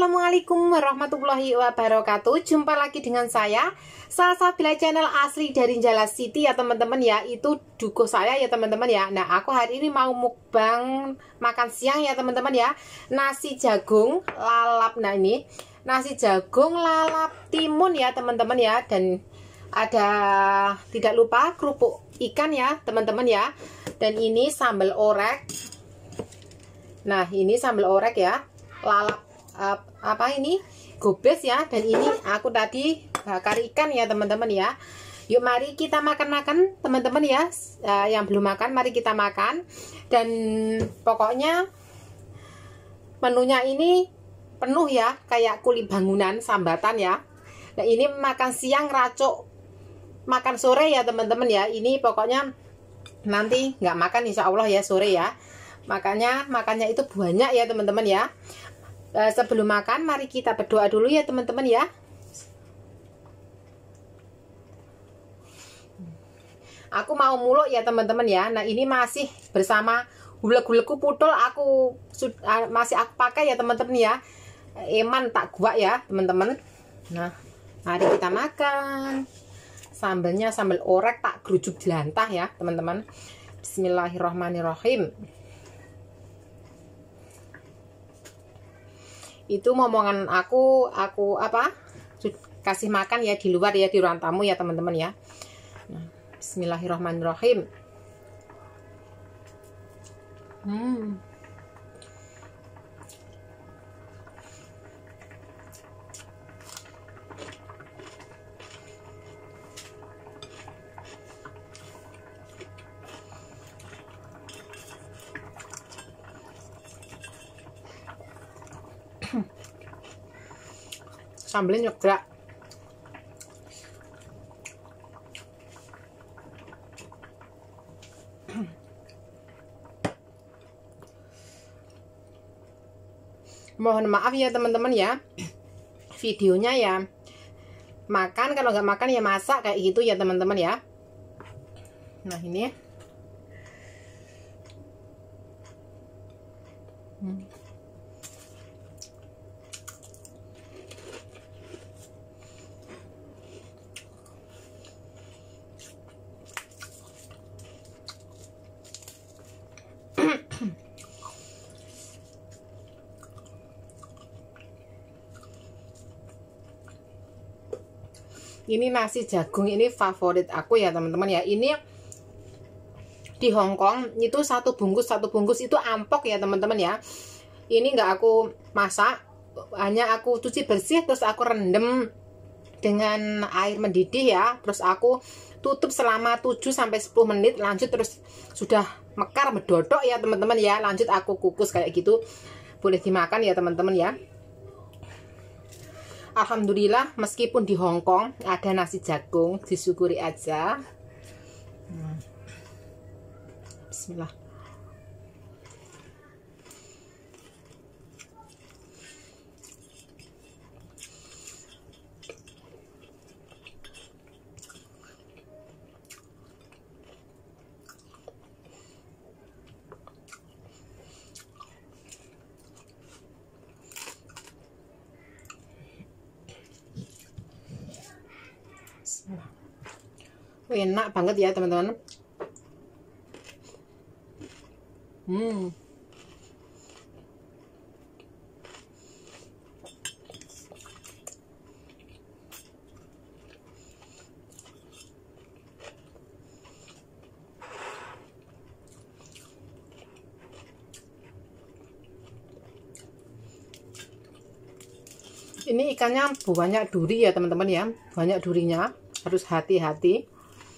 Assalamualaikum warahmatullahi wabarakatuh. Jumpa lagi dengan saya Salsabila, channel asli dari Njala City ya teman-teman ya. Itu duko saya ya teman-teman ya. Nah, aku hari ini mau mukbang makan siang ya teman-teman ya. Nasi jagung lalap. Nah, ini nasi jagung lalap timun ya teman-teman ya. Dan ada, tidak lupa, kerupuk ikan ya teman-teman ya. Dan ini sambal orek. Nah, ini sambal orek ya, lalap apa ini, gobes ya. Dan ini aku tadi bakar ikan ya teman-teman ya. Yuk mari kita makan-makan teman-teman ya. Yang belum makan mari kita makan. Dan pokoknya menunya ini penuh ya, kayak kuli bangunan sambatan ya. Nah, ini makan siang racuk makan sore ya teman-teman ya. Ini pokoknya nanti nggak makan insya Allah ya sore ya. Makanya makannya itu banyak ya teman-teman ya. Sebelum makan mari kita berdoa dulu ya teman-teman ya. Aku mau muluk ya teman-teman ya. Nah, ini masih bersama gulek-gulekku putul aku masih aku pakai ya teman-teman ya. Eman tak gua ya teman-teman. Nah, mari kita makan. Sambalnya sambal orek tak gerujuk jelantah ya teman-teman. Bismillahirrahmanirrahim. Itu momongan aku apa kasih makan ya di luar ya, di ruang tamu ya teman-teman ya. Nah, bismillahirrahmanirrahim. Sambalnya nyegrak. Mohon maaf ya teman-teman ya, videonya ya makan, kalau nggak makan ya masak kayak gitu ya teman-teman ya. Nah, ini ini nasi jagung ini favorit aku ya teman-teman ya. Ini di Hongkong itu satu bungkus itu ampok ya teman-teman ya. Ini nggak aku masak, hanya aku cuci bersih terus aku rendam dengan air mendidih ya. Terus aku tutup selama 7-10 menit, lanjut terus sudah mekar medodok ya teman-teman ya. Lanjut aku kukus kayak gitu, boleh dimakan ya teman-teman ya. Alhamdulillah meskipun di Hongkong ada nasi jagung, disyukuri aja. Bismillah. Enak banget ya teman-teman. Ini ikannya banyak duri ya teman-teman ya, banyak durinya, harus hati-hati.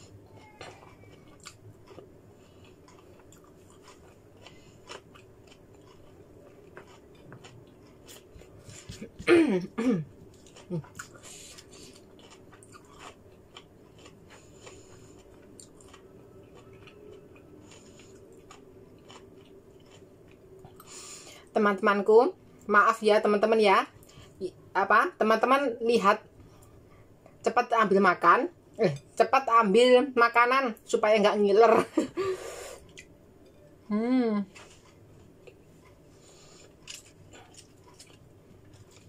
Teman-temanku, maaf ya teman-teman ya. Apa teman-teman lihat, cepat ambil makan, cepat ambil makanan supaya nggak ngiler.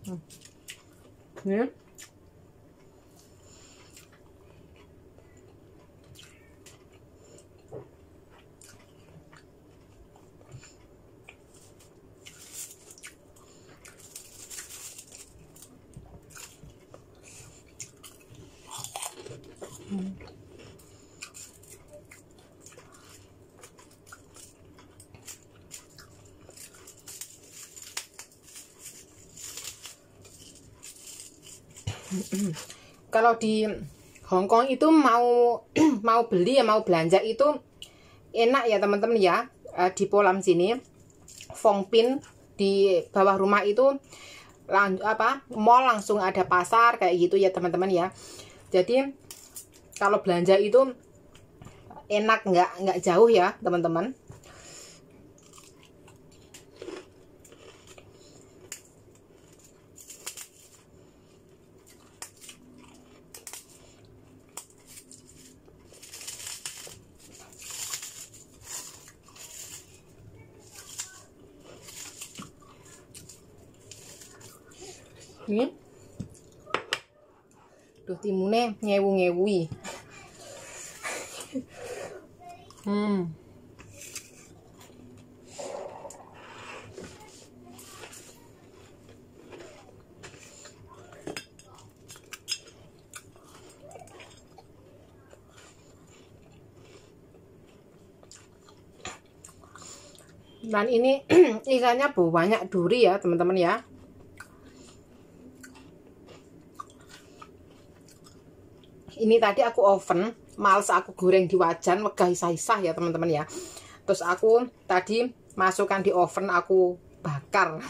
Ini. Kalau di Hongkong itu mau mau beli ya, mau belanja itu enak ya teman-teman ya. Di Polam sini Fongpin di bawah rumah itu mall langsung ada pasar kayak gitu ya teman-teman ya. Jadi kalau belanja itu enak, nggak jauh ya teman-teman. Ini tuh timune ngewu-ngewui. Dan ini ikannya banyak duri ya teman-teman ya. Ini tadi aku oven, males aku goreng di wajan, wegah isah-isah ya teman-teman ya. Terus aku tadi masukkan di oven, aku bakar.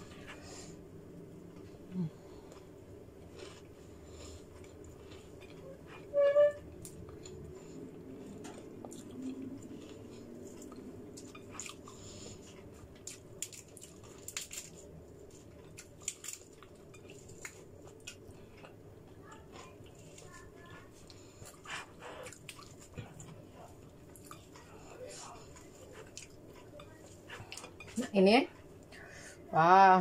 Nah, ini wah.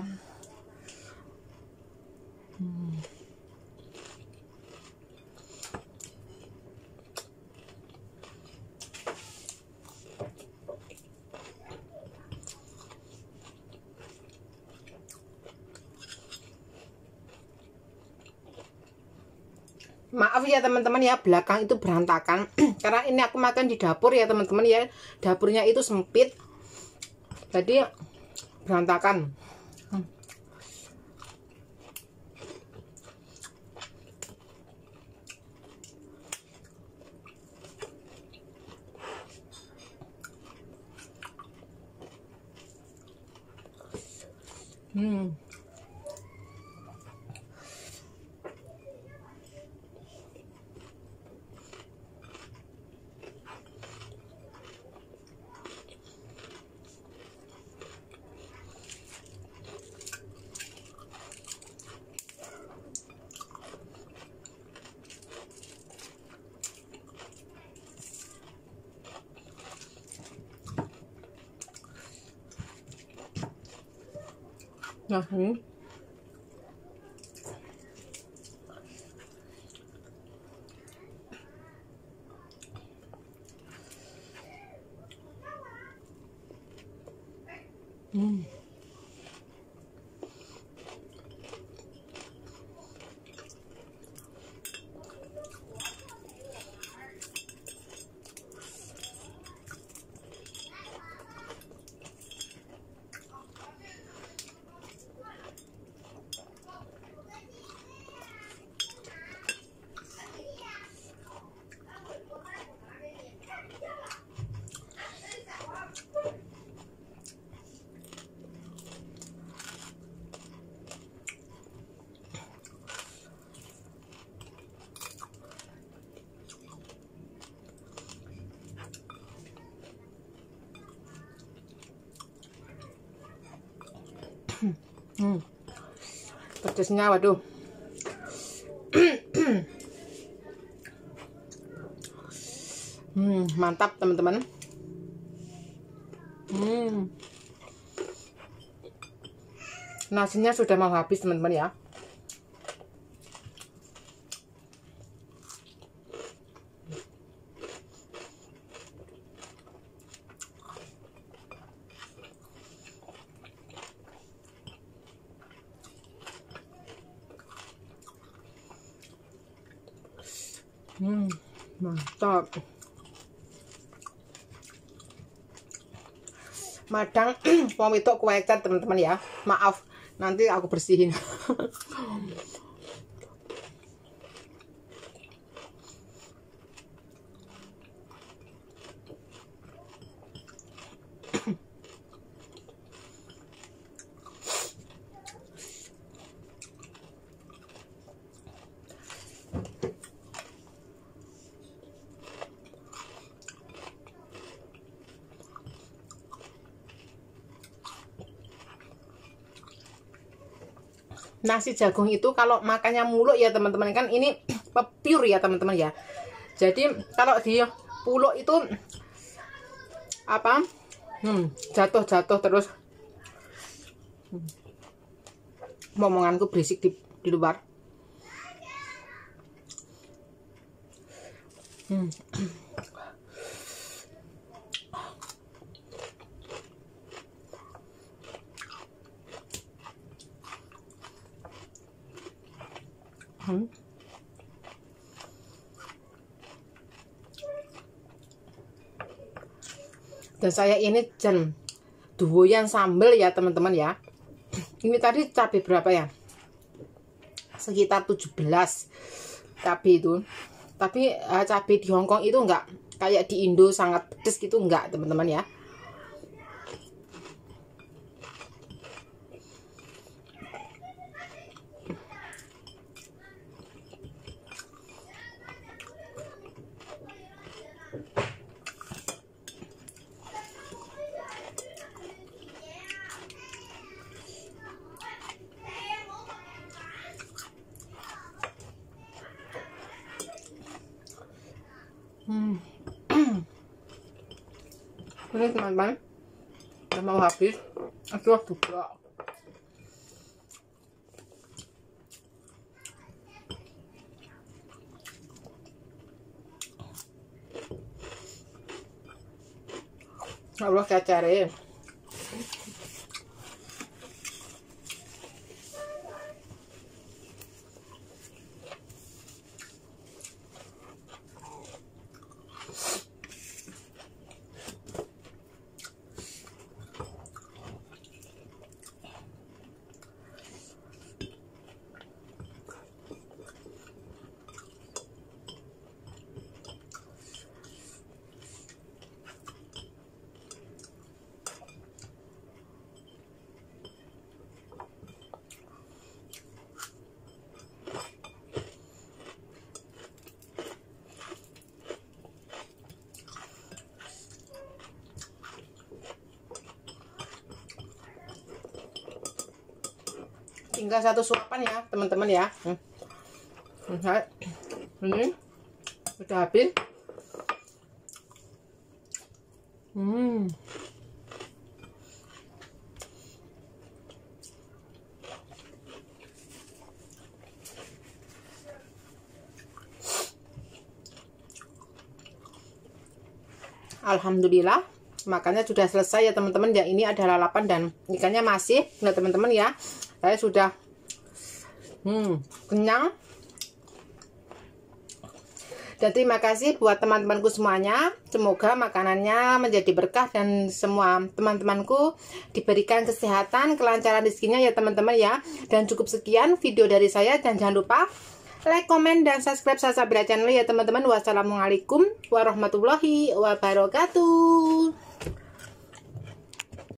Maaf ya teman-teman ya, belakang itu berantakan karena ini aku makan di dapur ya teman-teman ya. Dapurnya itu sempit, jadi berantakan. Nah, ini pedesnya waduh. Mantap teman-teman. Nasinya sudah mau habis teman-teman ya. Mantap. Madang wong wedok kuecer teman-teman ya. Maaf, nanti aku bersihin. Nasi jagung itu kalau makannya muluk ya teman-teman, kan ini pure ya teman-teman ya. Jadi kalau di puluk itu apa jatuh terus. Ngomonganku berisik di luar. Dan saya ini doyan sambal ya teman-teman ya. Ini tadi cabai berapa ya? Sekitar 17 cabai itu. Tapi cabai di Hongkong itu enggak kayak di Indo sangat pedes gitu, enggak teman-teman ya. Ini teman-teman udah mau habis. Aduh juga. Allah cari. Tinggal satu suapan ya teman-teman ya. Ini udah habis. Alhamdulillah makannya sudah selesai ya teman-teman ya. Ini ada lalapan dan ikannya masih ya teman-teman ya. Saya sudah kenyang. Dan terima kasih buat teman-temanku semuanya. Semoga makanannya menjadi berkah dan semua teman-temanku diberikan kesehatan, kelancaran rezekinya ya teman-teman ya. Dan cukup sekian video dari saya, dan jangan lupa like, komen, dan subscribe Salsa Bella Channel ya teman-teman. Wassalamualaikum warahmatullahi wabarakatuh.